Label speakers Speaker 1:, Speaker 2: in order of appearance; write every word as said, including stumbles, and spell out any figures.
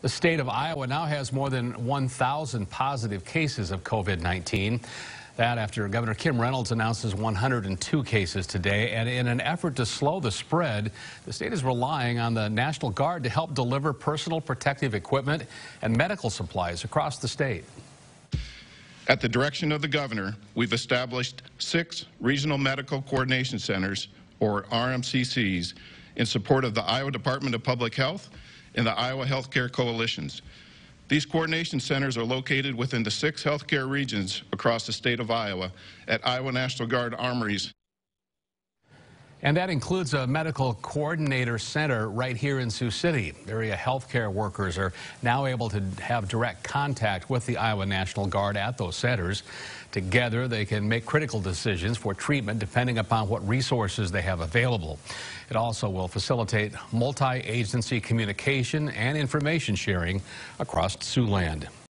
Speaker 1: The state of Iowa now has more than one thousand positive cases of COVID nineteen. That after Governor Kim Reynolds announces one hundred two cases today. And in an effort to slow the spread, the state is relying on the National Guard to help deliver personal protective equipment and medical supplies across the state.
Speaker 2: At the direction of the governor, we've established six regional medical coordination centers, or R M C Cs, in support of the Iowa Department of Public Health and the Iowa Healthcare Coalitions. These coordination centers are located within the six healthcare regions across the state of Iowa at Iowa National Guard armories.
Speaker 1: And that includes a medical coordinator center right here in Sioux City. Area healthcare workers are now able to have direct contact with the Iowa National Guard at those centers. Together, they can make critical decisions for treatment depending upon what resources they have available. It also will facilitate multi-agency communication and information sharing across Siouxland.